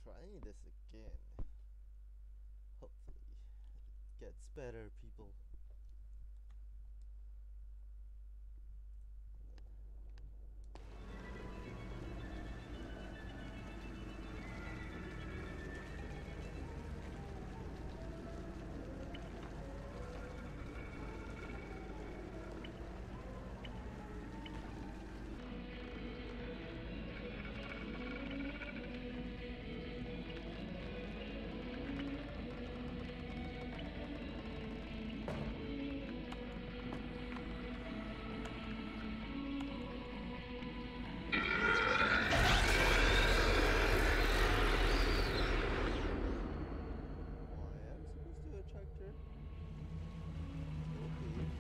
trying this again. Hopefully it gets better, people. Oh, I am supposed to attract her? Okay.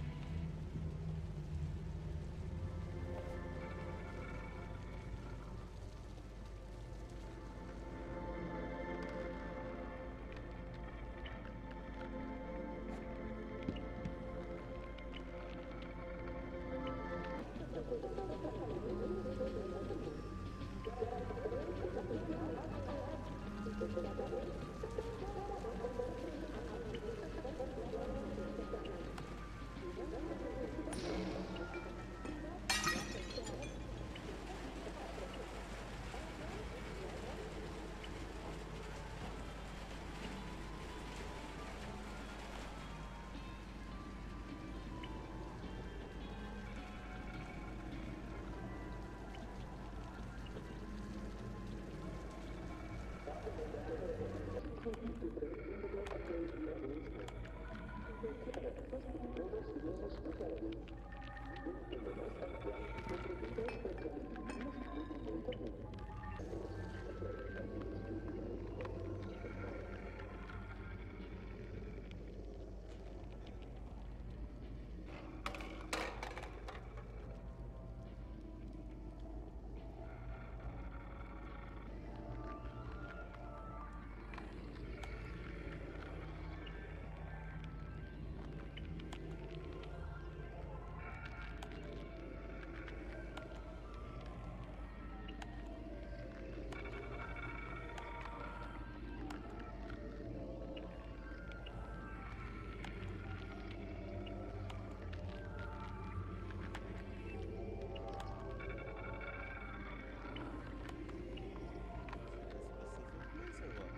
A specific place or what?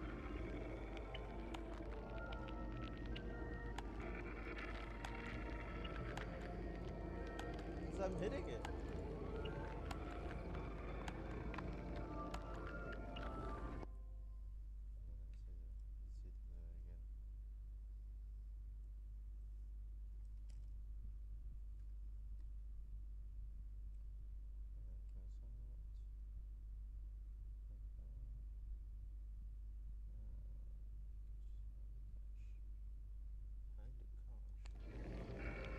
Because I'm hitting it. Let's hit again. And cancel out. Find the cache.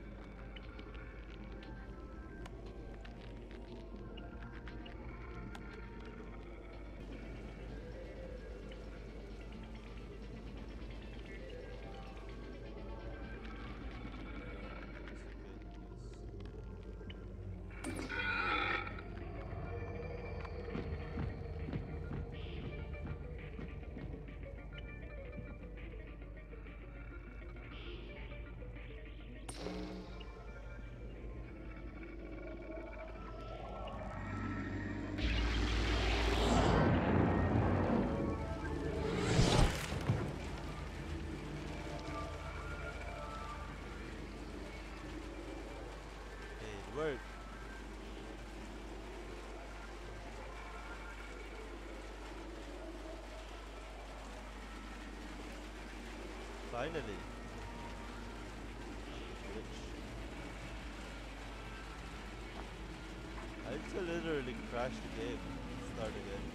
That's good news. Hey, it worked. Finally. Glitch. I had to literally crash the game. Start again.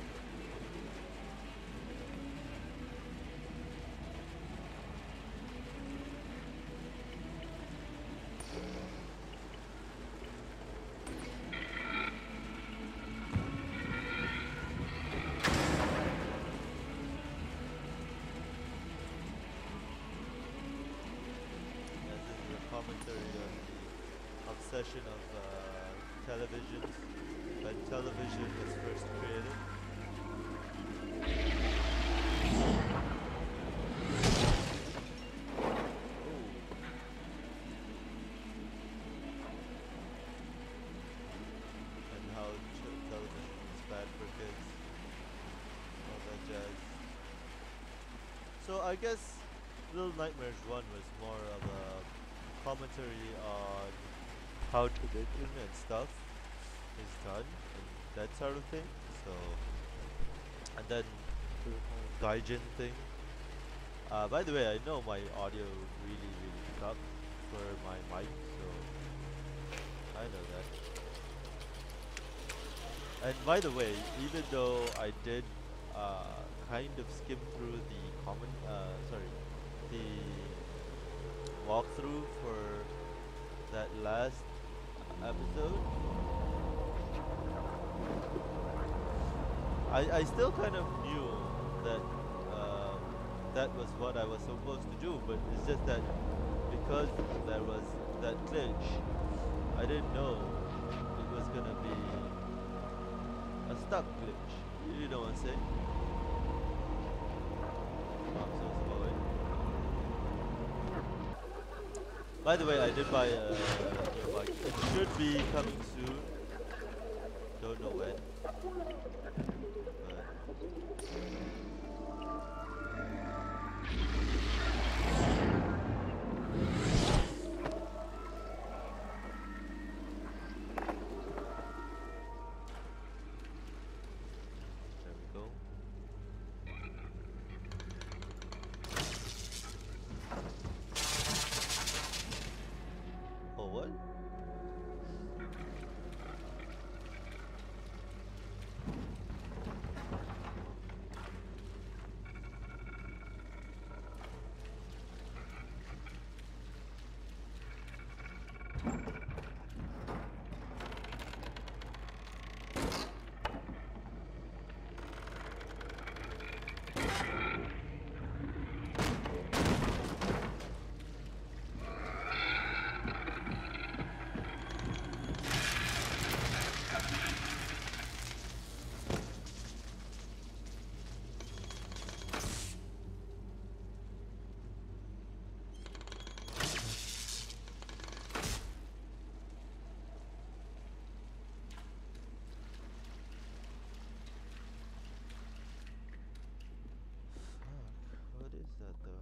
As is the commentary on the obsession of televisions when television was first created. I guess Little Nightmares 1 was more of a commentary on how tradition and stuff is done and that sort of thing. So, and then Gaijin thing. By the way, I know my audio really sucks for my mic, so I know that. And by the way, even though I did kind of skim through the the walkthrough for that last episode, I still kind of knew that that was what I was supposed to do, but it's just that because there was that glitch, I didn't know it was gonna be a stuck glitch. You know what I'm saying? I'm so sorry. By the way, I did buy a new mic. It should be coming soon. Don't know when. There we go. Oh, what? Fuck, what is that though?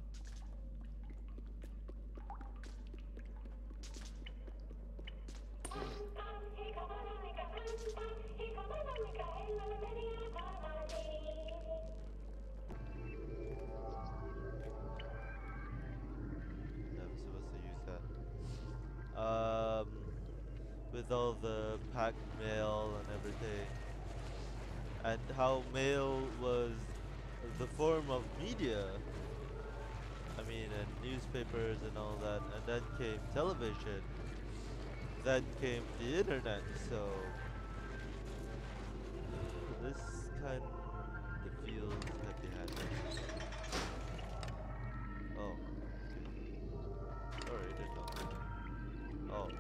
Yeah, I'm supposed to use that. With all the packed mail and everything, and how mail was the form of media. I mean, and newspapers and all that, and then came television, then came the internet. So this kind of feels heavy-handed. Oh, sorry, I didn't know. Oh.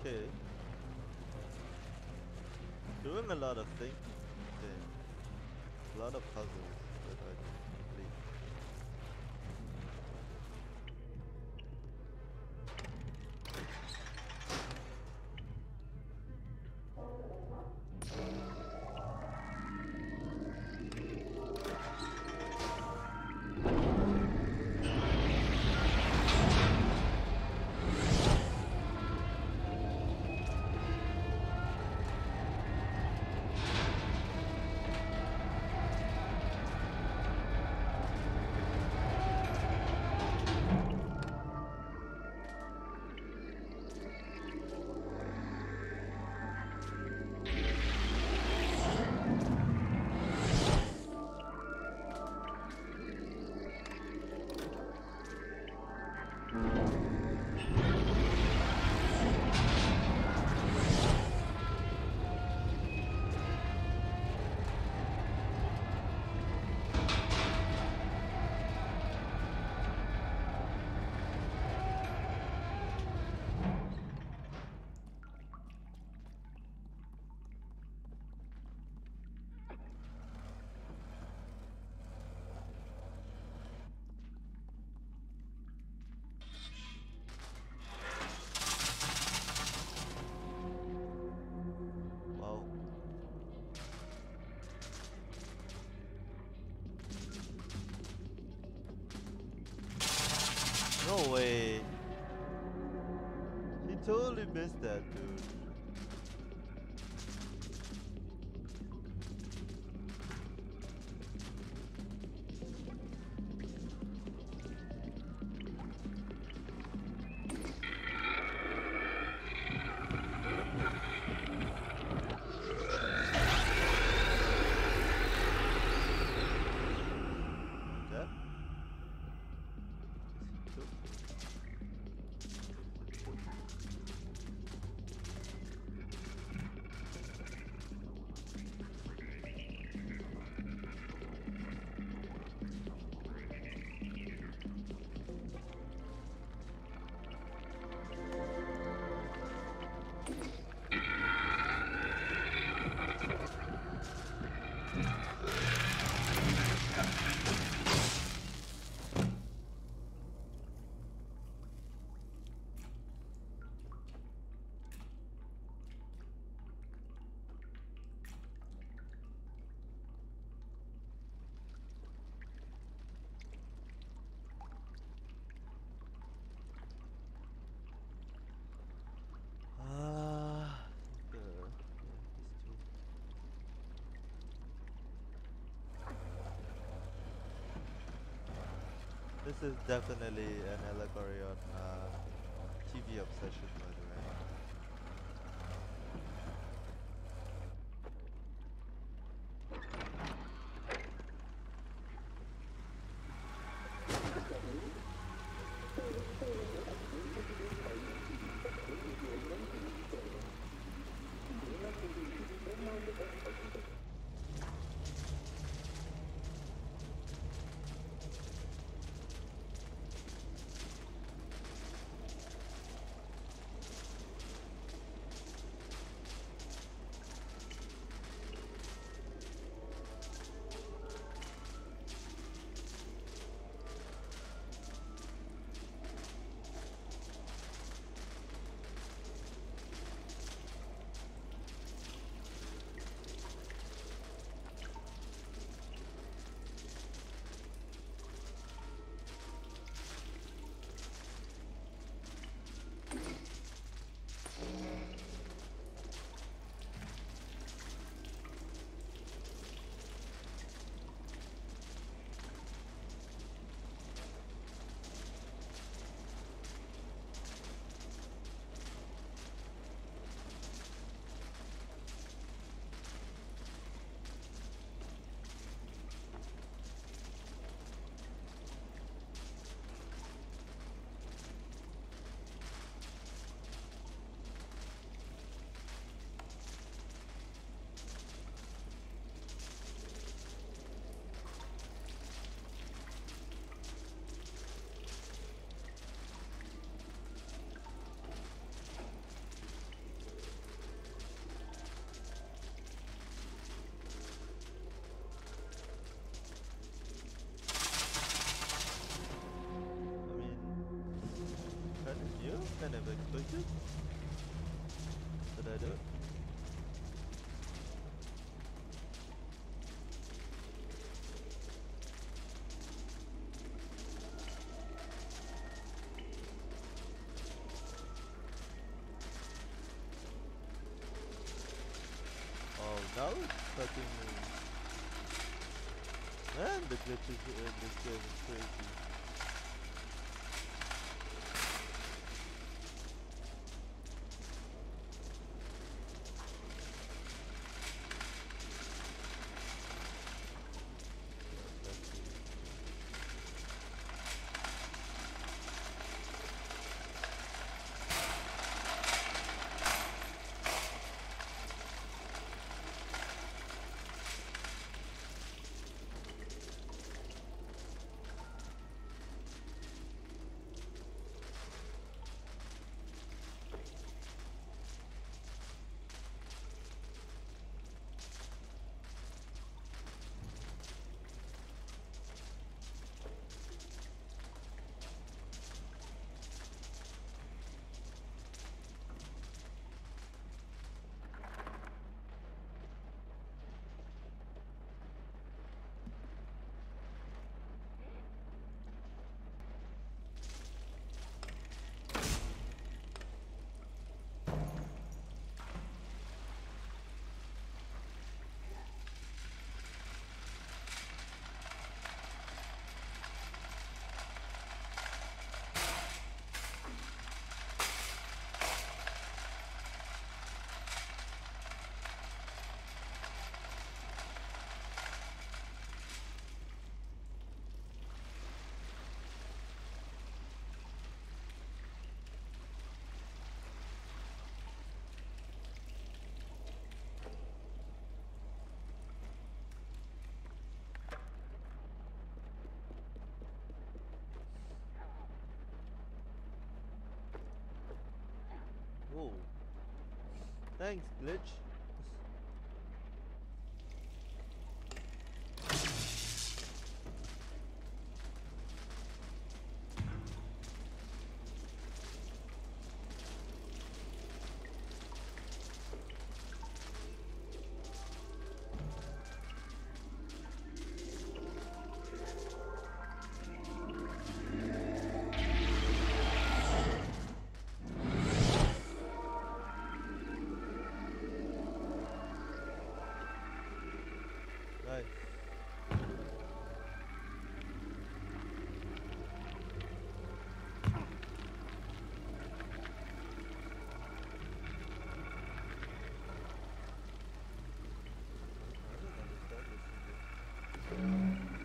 okay. Doing a lot of thinking. A lot of puzzles that I complete. Wow. No way. He totally missed that, dude. That? Okay. This is definitely an allegory on TV obsession, by the way. kind of expected that I do it. Oh, now it's fucking man, the glitches in this game is crazy. Whoa. Thanks, glitch. Nice. I don't understand this music.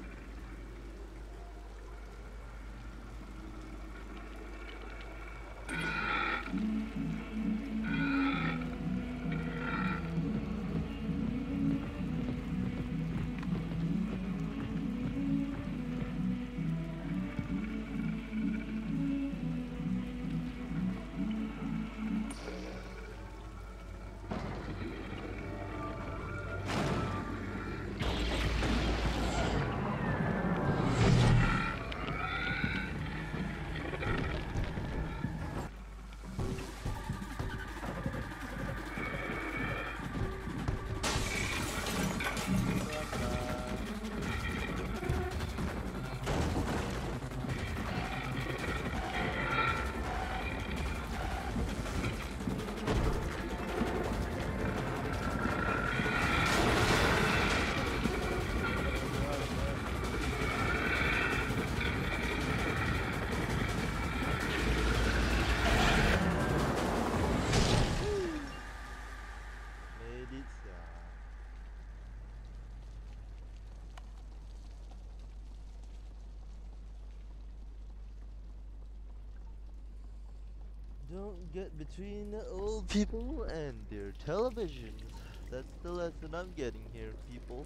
Don't get between the old people and their televisions. That's the lesson I'm getting here, people.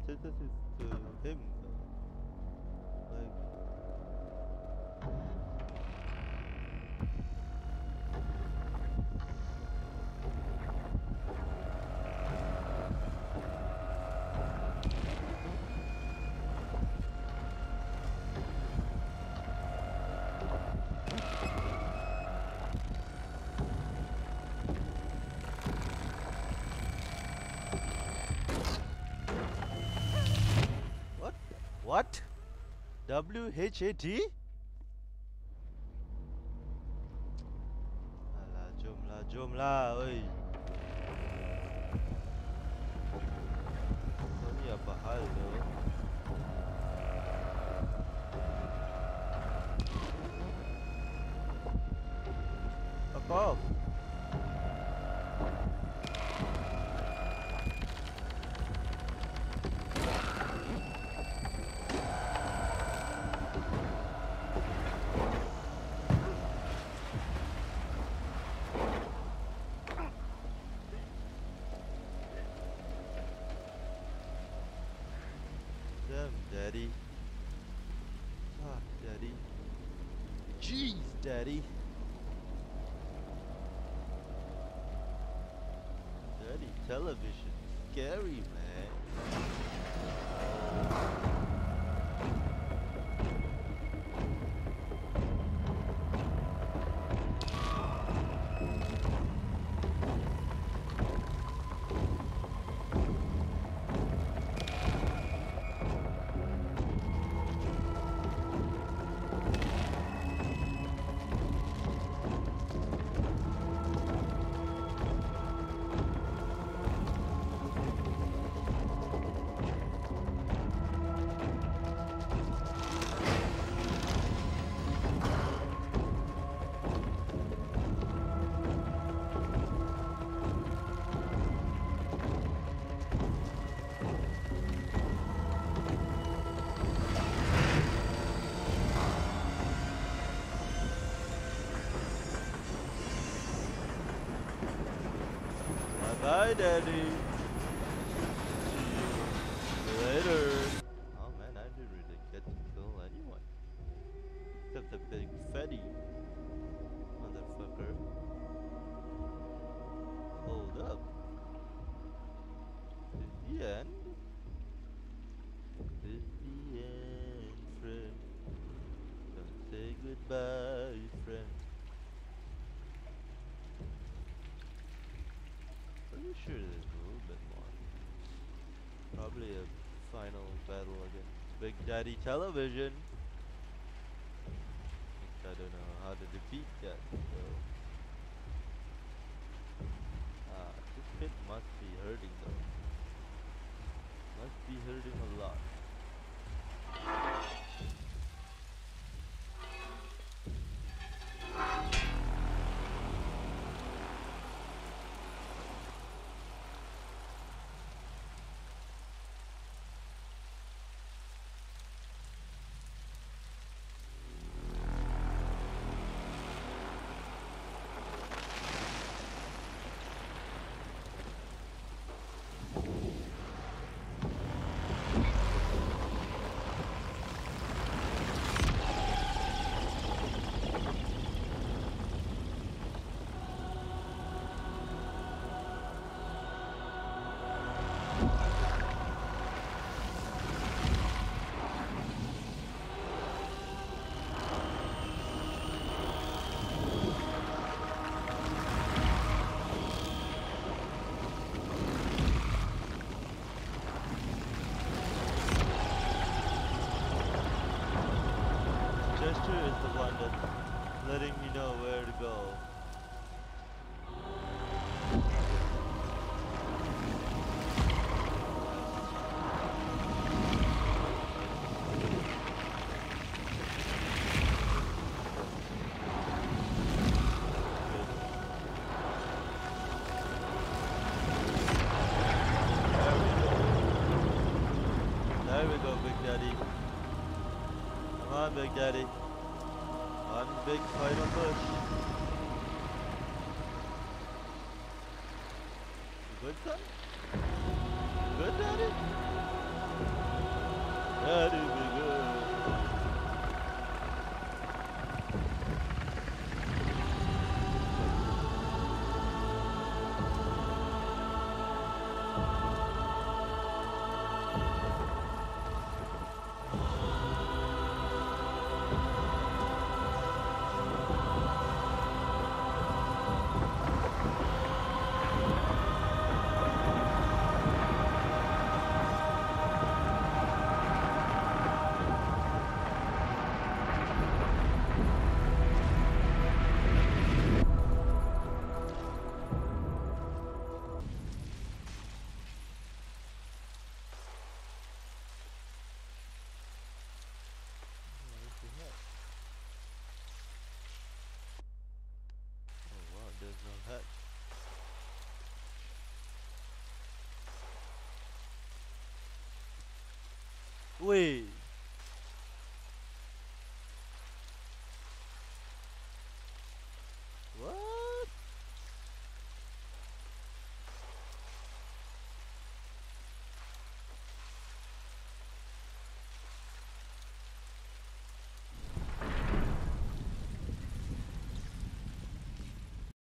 synthesis to him though. Like, what? What? WHAT? Alah, jom lah, oi. Kau ni apa hal tu? Fuck off. Damn, Daddy. Ah, Daddy. Jeez, Daddy. Daddy, television. Scary, man. Bye, Daddy. See you later. Oh man, I didn't really get to kill anyone. Except the big fatty motherfucker. Hold up. Is the end? Is the end, friend? Don't say goodbye, friend. Pretty sure there's a little bit more. Probably a final battle against Big Daddy Television. Which I don't know how to defeat yet, so. This pit must be hurting though. Must be hurting a lot. Gesture is the one that's letting me know where to go. There we go, Big Daddy. Come on, Big Daddy. One big final push. You good, son? Good, Daddy? That'd be good.